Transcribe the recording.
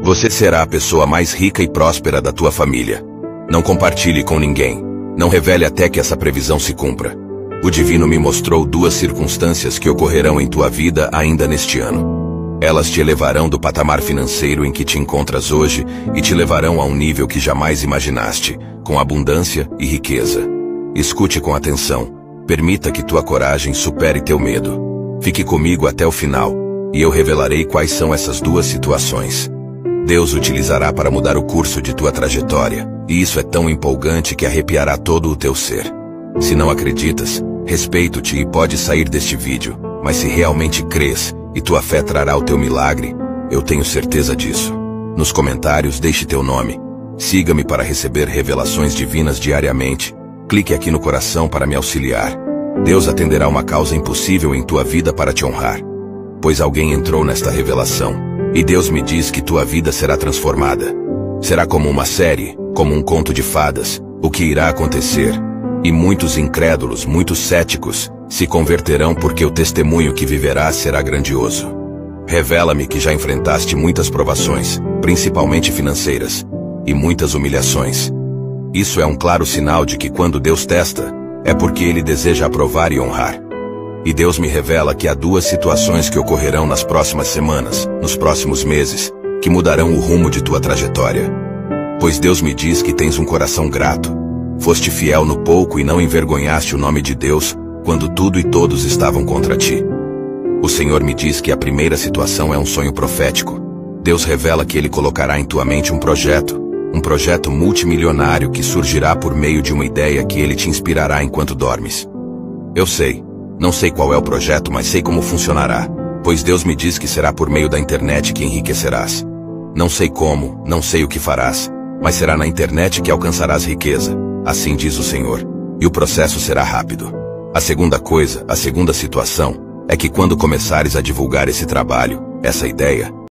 Você será a pessoa mais rica e próspera da tua família. Não compartilhe com ninguém. Não revele até que essa previsão se cumpra. O divino me mostrou 2 circunstâncias que ocorrerão em tua vida ainda neste ano. Elas te elevarão do patamar financeiro em que te encontras hoje e te levarão a um nível que jamais imaginaste, com abundância e riqueza. Escute com atenção. Permita que tua coragem supere teu medo. Fique comigo até o final, e eu revelarei quais são essas 2 situações. Deus utilizará para mudar o curso de tua trajetória, e isso é tão empolgante que arrepiará todo o teu ser. Se não acreditas, respeito-te e pode sair deste vídeo, mas se realmente crês e tua fé trará o teu milagre, eu tenho certeza disso. Nos comentários deixe teu nome. Siga-me para receber revelações divinas diariamente. Clique aqui no coração para me auxiliar. Deus atenderá uma causa impossível em tua vida para te honrar. Pois alguém entrou nesta revelação, e Deus me diz que tua vida será transformada. Será como uma série, como um conto de fadas, o que irá acontecer. E muitos incrédulos, muitos céticos, se converterão porque o testemunho que viverás será grandioso. Revela-me que já enfrentaste muitas provações, principalmente financeiras, e muitas humilhações. Isso é um claro sinal de que quando Deus testa, é porque Ele deseja aprovar e honrar. E Deus me revela que há 2 situações que ocorrerão nas próximas semanas, nos próximos meses, que mudarão o rumo de tua trajetória. Pois Deus me diz que tens um coração grato. Foste fiel no pouco e não envergonhaste o nome de Deus, quando tudo e todos estavam contra ti. O Senhor me diz que a primeira situação é um sonho profético. Deus revela que Ele colocará em tua mente um projeto multimilionário que surgirá por meio de uma ideia que Ele te inspirará enquanto dormes. Eu sei. Não sei qual é o projeto, mas sei como funcionará, pois Deus me diz que será por meio da internet que enriquecerás. Não sei como, não sei o que farás, mas será na internet que alcançarás riqueza, assim diz o Senhor, e o processo será rápido. A segunda situação, é que quando começares a divulgar esse trabalho, essa ideia,